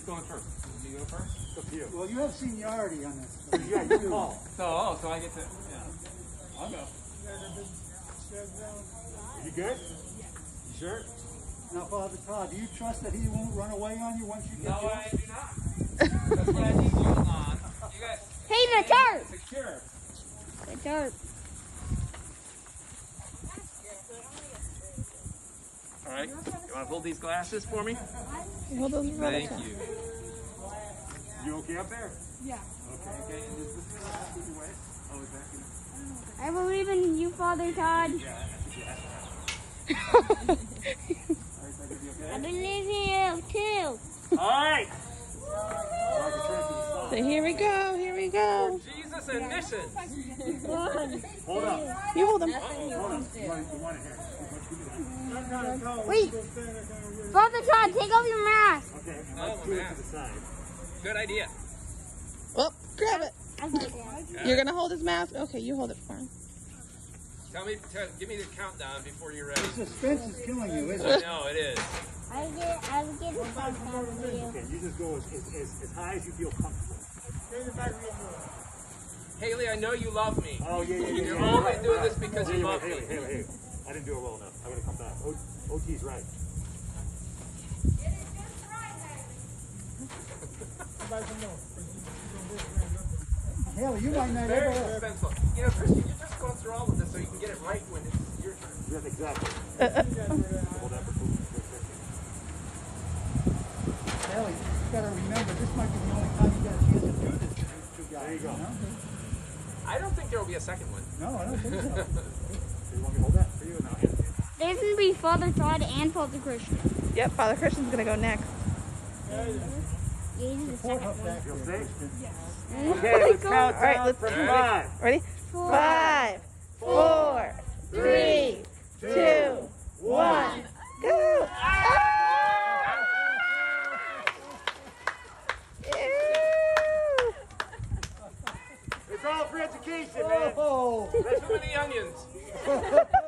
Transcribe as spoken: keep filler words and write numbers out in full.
going first? You go first? It's up to you. Well, you have seniority on this. Yeah, you call. So, oh, so I get to, yeah. I'll go. Are you good? Yeah. You sure? Now, Father Todd, do you trust that he won't run away on you once you get No, you? I do not. That's what I need you on. You guys. Hey, the dirt! Secure. The dirt. All right. You want to hold these glasses for me? Hold those Thank you. You okay up there? Yeah. Okay. Okay. And is this going to keep you away? Oh, is that going to... I believe in you, Father Todd. Yeah, I think you have to. I believe in you, too. All right. So here we go, here we go. Jesus and mission. Hold up. You hold them. Hold up. You want, you want it here. Wait. Father Todd, take off your mask. Okay. No, Let's do it to the side. Good idea. Oh, grab it. Okay. You're going to hold his mask? Okay, you hold it for him. Tell me, tell, give me the countdown before you're ready. Suspense is killing you, isn't I it? know it is. I get, I get a five pound video. Okay, you just go as, as, as, as high as you feel comfortable. Haley, I know you love me. Oh, yeah, yeah, yeah. You're yeah, only right, doing right. this because yeah, you yeah, love Haley, me. Haley, Haley. I didn't do it well enough. I gotta come back. O, OT's right. Hell, you might not Very ever... expensive. You know, Christian, you're just going through all of this so you can get it right when it's your turn. Yeah, exactly. Uh, uh, Hold that for two Hell, you gotta remember, this might be the only time you get a chance to do this to these two guys. There you go. know? I don't think there will be a second one. No, I don't think so. So you want me to hold that for you? No, hand it. There's going to be Father Todd and Father Christian. Yep, Father Christian's going to go next. Yeah, he's the Four second up one. back Feel there. safe? Yes. Okay, let's count All right, down let's from do it. five. Ready? Four. Five, four, three, two, one, go! It's all for education, man. Oh! That's too many onions.